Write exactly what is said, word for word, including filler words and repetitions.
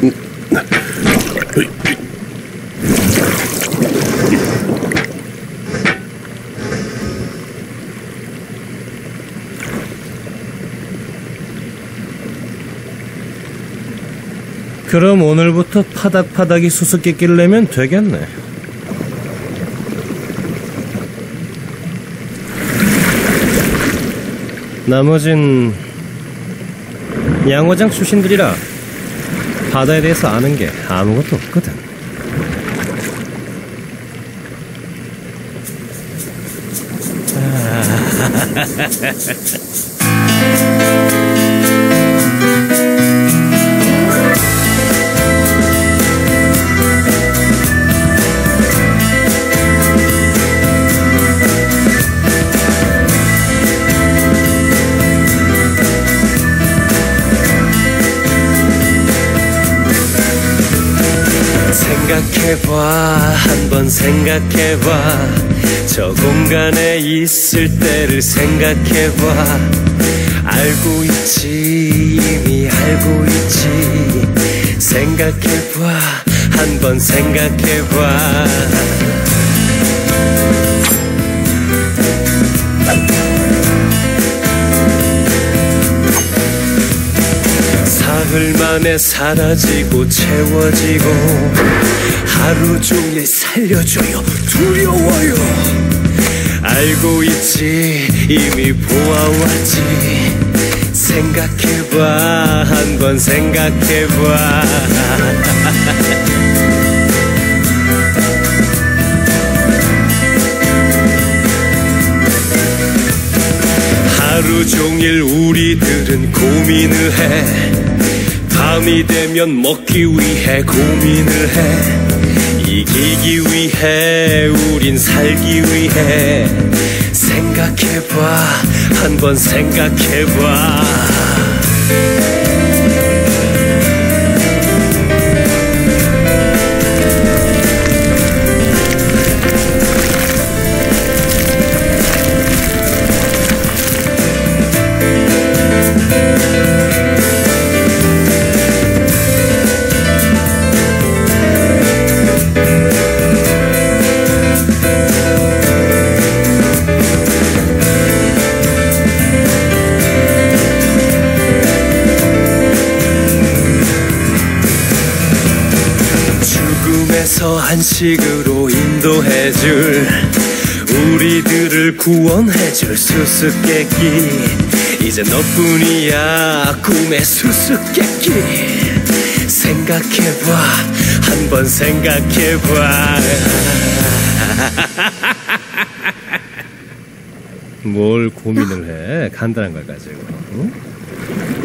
그럼 오늘부터 파닥파닥이 수수께끼를 내면 되겠네. 나머진 양어장 출신들이라 바다에 대해서 아는 게 아무것도 없거든. 생각해봐, 한번 생각해봐. 저 공간에 있을 때를 생각해봐. 알고 있지, 이미 알고 있지. 생각해봐, 한번 생각해봐. 사흘 만에 사라지고 채워지고 하루 종일 살려줘요. 두려워요. 알고 있지, 이미 보아왔지. 생각해봐, 한번 생각해봐. 하루 종일 우리들은 고민을 해. 밤이 되면 먹기 위해 고민을 해. 이기기 위해, 우린 살기 위해. 생각해봐, 한번 생각해봐. 죽음에서 안식으로 인도해줄, 우리들을 구원해줄 수수께끼. 이제 너뿐이야, 꿈의 수수께끼. 생각해봐, 한번 생각해봐. 뭘 고민을 해? 간단한 걸 가지고. 응?